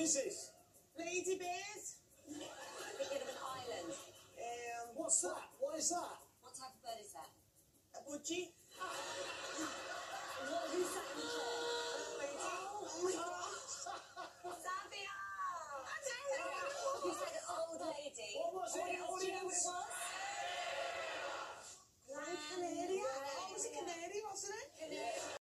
is this? Lady Bears? Thinking of an island. What's that? What is that? What type of bird is that? A budgie?